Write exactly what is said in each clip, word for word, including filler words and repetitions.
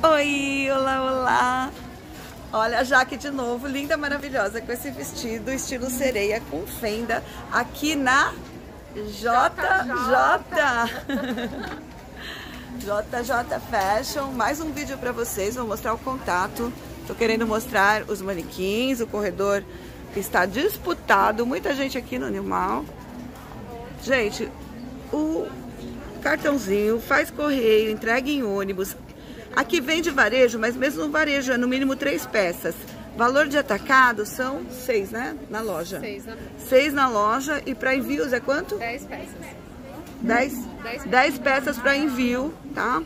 Oi, olá, olá. Olha a Jaque de novo, linda, maravilhosa, com esse vestido estilo sereia com fenda aqui na J J. J J Fashion. Mais um vídeo para vocês, vou mostrar o contato. Tô querendo mostrar os manequins, o corredor está disputado, muita gente aqui no Animal. Gente, o cartãozinho faz correio, entrega em ônibus. Aqui vende varejo, mas mesmo no varejo é no mínimo três peças. Valor de atacado são seis, né? Na loja. Seis, né? Seis na loja. E para envios é quanto? Dez peças. Dez? Dez, dez peças para envio, tá?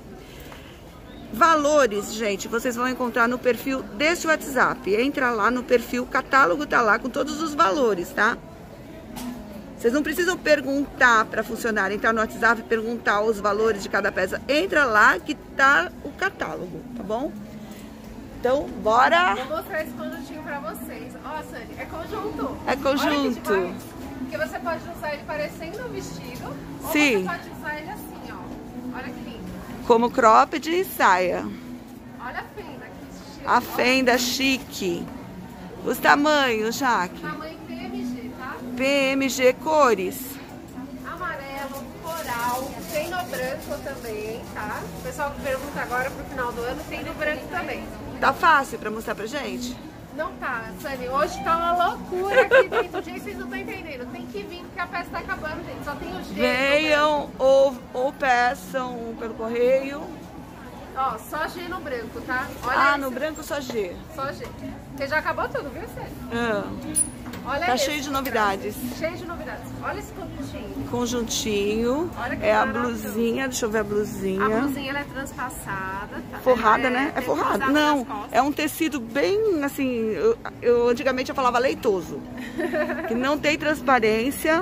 Valores, gente, vocês vão encontrar no perfil desse WhatsApp. Entra lá no perfil, o catálogo tá lá com todos os valores, tá? Vocês não precisam perguntar para funcionar, entrar no WhatsApp e perguntar os valores de cada peça. Entra lá que tá o catálogo, tá bom? Então, bora! Vou mostrar esse conjuntinho pra vocês. Ó, Sani, é conjunto. É conjunto. Porque você pode usar ele parecendo um vestido. Sim. Ou você pode usar ele assim, ó. Olha que lindo. Como cropped e saia. Olha a fenda, que estilo. A fenda chique. Os tamanhos, Jaque. Tamanho P M G, tá? P M G cores. Amarelo, coral, tem no branco também, tá? O pessoal que pergunta agora pro final do ano, tem no branco também. Tá fácil pra mostrar pra gente? Não tá, Sani. Hoje tá uma loucura aqui dentro. Gente, vocês não estão entendendo. Tem que vir porque a peça tá acabando, gente. Só tem o G. Venham ou, ou peçam pelo correio. Ó, só G no branco, tá? Olha ah, esse. no branco só G. Só G. Porque já acabou tudo, viu, Sani? Ah. Olha Tá esse, cheio de novidades. Cheio de novidades. Olha esse conjuntinho. Conjuntinho. Olha que é a maravilhoso. blusinha, deixa eu ver a blusinha. A blusinha ela é transpassada, tá? Forrada, é, né? É forrada. transpassada Não, nas costas. é um tecido bem assim. Eu, eu antigamente eu falava leitoso. Que não tem transparência.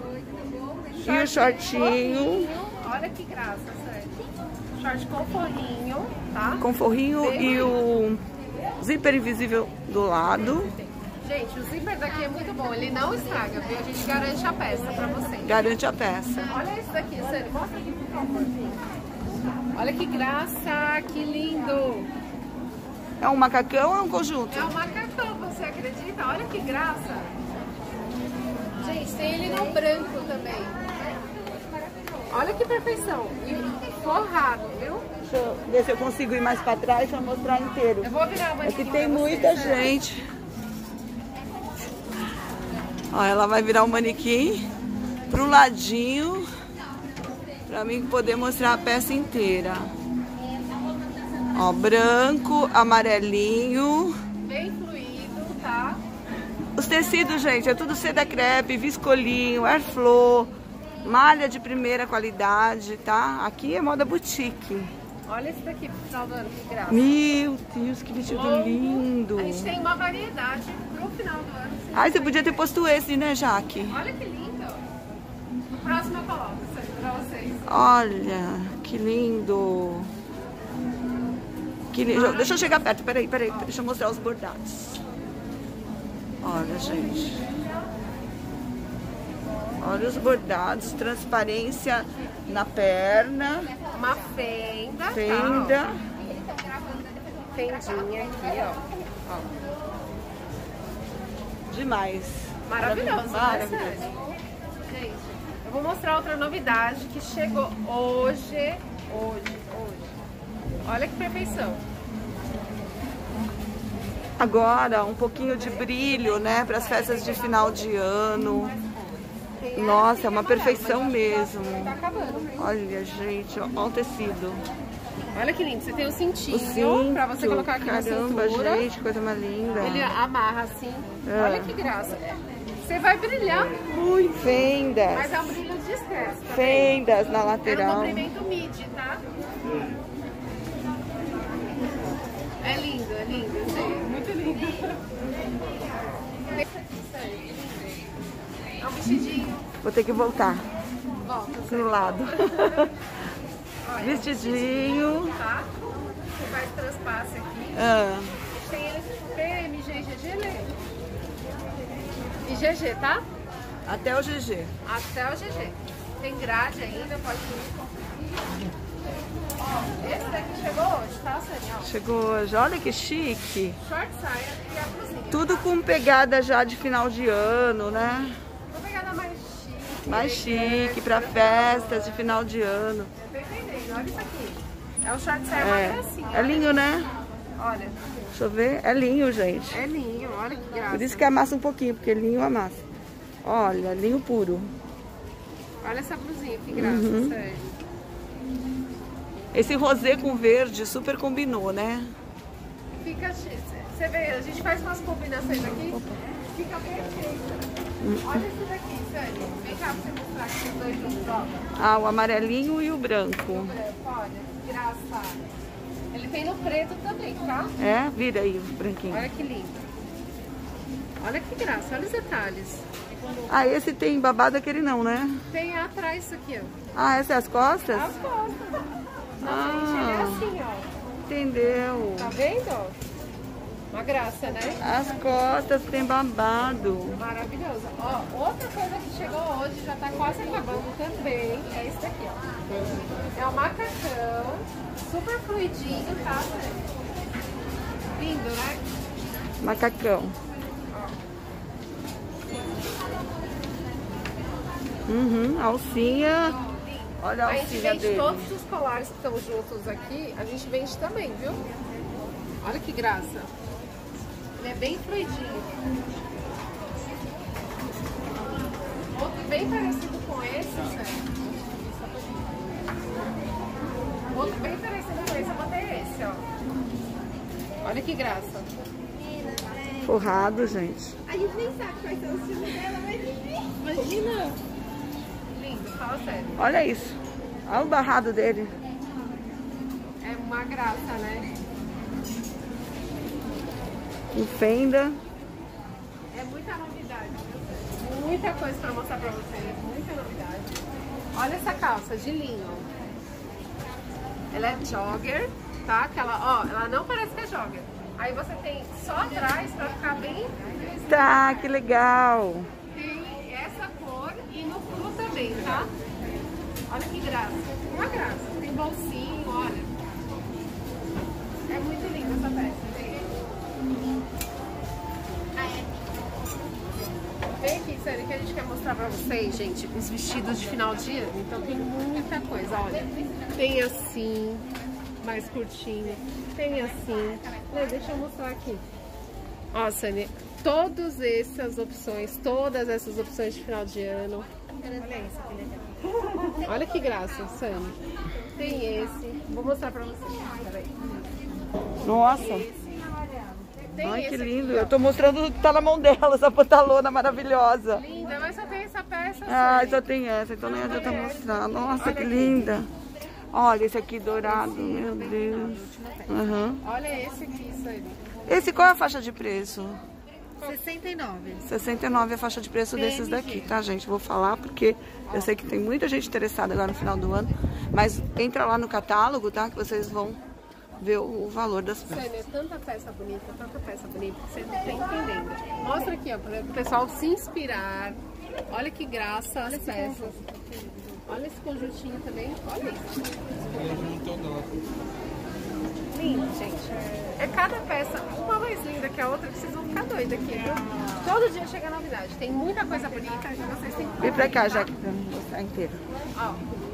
E o shortinho. Forrinho. Olha que graça, sério. Short com forrinho, tá? Com forrinho Bem e o zíper invisível do lado. Gente, o zíper daqui é muito bom, ele não estraga, viu? A gente garante a peça pra vocês. Garante a peça. Olha esse daqui, sério, mostra aqui, por favor. Olha que graça, que lindo. É um macacão ou é um conjunto? É um macacão, você acredita? Olha que graça. Gente, tem ele no branco também. Olha que perfeição. E forrado, viu? Deixa eu ver se eu consigo ir mais pra trás pra mostrar inteiro. Eu vou virar uma É que tem muita gente. Ó, ela vai virar o manequim pro ladinho pra mim poder mostrar a peça inteira. Ó, branco, amarelinho. Bem fluido, tá? Os tecidos, gente, é tudo seda crepe, viscolinho, airflow, malha de primeira qualidade, tá? Aqui é moda boutique. Olha esse daqui pro final do ano, que graça. Meu Deus, que vestido Longo. lindo. A gente tem uma variedade pro final do ano. Ai, você podia ter posto esse, né, Jaque? Olha que lindo. No próximo eu coloco isso aí pra vocês. Olha, que lindo. Que lindo. Deixa eu chegar perto, peraí, peraí. Deixa eu mostrar os bordados. Olha, gente. Olha os bordados, transparência na perna. Uma fenda. Fenda. Tá, ó. Fendinha aqui, ó. ó. Demais. Maravilhoso, Maravilhoso. né? Gente, eu vou mostrar outra novidade que chegou hoje. Hoje, hoje. Olha que perfeição. Agora, um pouquinho de brilho, né, para as festas de final de ano. Nossa, é uma perfeição mesmo. Tá acabando. Olha, gente, ó, ó o tecido. Olha que lindo. Você tem o cintinho O cinto, pra você colocar aqui caramba, na cintura. gente, coisa mais linda. Ele amarra assim. É. Olha que graça. Você vai brilhar muito. Fendas. Mas é um brilho discreto. Tá Fendas na É no lateral. comprimento midi, tá? É lindo, é lindo. Gente. Muito lindo. É um vestidinho. Vou ter que voltar Volta. pro lado. Olha, Vestidinho. tá? Você faz transpasse aqui. Ah, Tem ele P M G, G G, Lê. E G G, tá? até o G G. Até o G G. Tem grade ainda, pode ir. Ó, esse daqui chegou hoje, tá, Sani? Ó. chegou hoje. Olha que chique. Short saia e a blusinha. Tudo com pegada já de final de ano, né? Uma pegada mais chique. Mais chique, pra festas de final de ano. Tá entendendo? Olha isso aqui. É um short saia, É, uma gracinha. é linho, né? Olha. Deixa eu ver. É linho, gente. É linho, olha que graça. Por isso que amassa um pouquinho, porque linho amassa. Olha, linho puro. Olha essa blusinha, que graça, Uhum. sério. Esse rosé com verde super combinou, né? Fica... Você vê, a gente faz umas combinações aqui, fica perfeito. Olha esse daqui, sério. Vem cá pra você mostrar aqui os dois juntos, ó. Ah, o amarelinho e o branco. Branco, olha, que graça. Ele tem no preto também, tá? É? Vira aí o branquinho. Olha que lindo. Olha que graça, olha os detalhes. Ah, esse tem babado, aquele não, né? Tem atrás isso aqui, ó. Ah, essa é as costas? As costas. Na Ah. frente ele é assim, ó. Entendeu? Tá vendo, ó? Uma graça, né? As costas tem babado. Maravilhoso. Ó, outra coisa que chegou hoje, já tá quase acabando também, é esse daqui, ó. É o macacão, super fluidinho, tá? Lindo, né? Macacão. Uhum, alcinha. Olha a A gente alcinha vende dele. todos os colares que estão juntos aqui, a gente vende também, viu? Olha que graça. Ele é bem fluidinho. Outro bem parecido com esse, sério. Outro bem parecido com esse, eu botei esse, ó. Olha que graça. Forrado, gente. A gente nem sabe quais são os filhos dela, mas imagina. Lindo, fala sério. Olha isso. Olha o barrado dele. É uma graça, né? Com fenda. É muita novidade, viu? Muita coisa pra mostrar pra vocês, muita novidade. Olha essa calça de linho. Ela é jogger, tá? Aquela, ó, ela não parece que é jogger. Aí você tem só atrás pra ficar bem... Tá, que legal. Tem essa cor e no pulo também, tá? Olha que graça. Uma graça. Tem bolsinho, olha. É muito linda essa peça, tem? Vem aqui, sério, que a gente quer mostrar pra vocês, gente, os vestidos de final de ano. Então tem muita coisa, olha. Tem assim, mais curtinho. Tem assim. Lê, deixa eu mostrar aqui. Ó, Sani, todas essas opções, todas essas opções de final de ano. Olha isso, que legal. Olha que graça, Sani. Tem esse. Vou mostrar pra vocês. Peraí. Nossa. Tem Ai, esse que aqui, lindo. ó. Eu tô mostrando o que tá na mão dela, essa pantalona maravilhosa. Linda, mas só tem essa peça. Ah, Sani. só tem essa, então nem adianta mostrar. Nossa, Olha que aqui. linda. Olha esse aqui dourado, meu Deus. Uhum. Olha esse aqui, Sani. Esse qual é a faixa de preço? sessenta e nove. sessenta e nove é a faixa de preço desses daqui, tá, gente? Vou falar porque eu sei que tem muita gente interessada agora no final do ano. Mas entra lá no catálogo, tá? Que vocês vão ver o, o valor das peças. Sério, é tanta peça bonita, tanta peça bonita, que você não tá entendendo. Mostra aqui, ó, para o pessoal se inspirar. Olha que graça as peças. Olha esse conjuntinho também, olha isso. Lindo, gente. É cada peça, uma mais linda que a outra, que vocês vão ficar doidos aqui, viu? Todo dia chega novidade. Tem muita coisa bonita e vocês têm que Vem pra cá, tá? já que pra mostrar inteiro. Ó.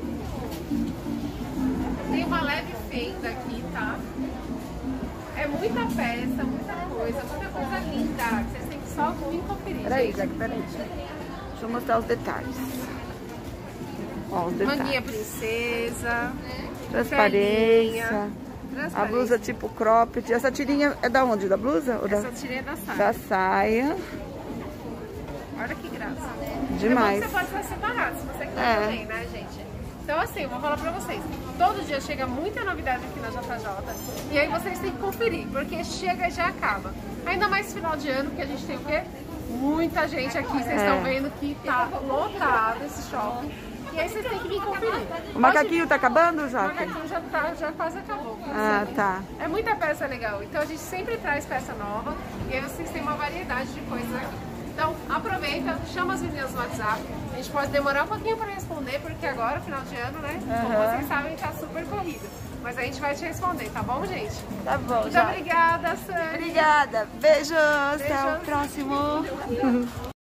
Tem uma leve fenda aqui, tá? É muita peça, muita coisa, muita coisa linda. Que vocês têm que só vir conferir. Peraí, gente. Jack, peraí. Deixa eu mostrar os detalhes. Ó, os Manguinha detalhes. princesa. Transparência. perninha, A transparência. blusa tipo cropped. Essa tirinha é da onde? Da blusa? Ou da, Essa tirinha da saia. da saia. Olha que graça. Demais. É bom que você pode fazer separado, se você quiser É. também, né, gente? Então, assim, eu vou falar pra vocês. Todo dia chega muita novidade aqui na J J. E aí vocês têm que conferir, porque chega e já acaba. Ainda mais final de ano, que a gente tem o quê? Muita gente aqui. Vocês É. estão vendo que tá lotado esse shopping. E aí vocês têm que vir conferir. O macaquinho tá acabando, O Jaque? macaquinho já, tá, já quase acabou. Ah, tá. É muita peça legal. Então a gente sempre traz peça nova. E aí vocês têm uma variedade de coisas aqui. Então aproveita, chama as meninas no WhatsApp. A gente pode demorar um pouquinho para responder, porque agora, final de ano, né? Como Aham. vocês sabem, tá super corrido. Mas a gente vai te responder, tá bom, gente? Tá bom, Muito já. obrigada, Sani. Obrigada. Beijos. Até o Beijos. próximo.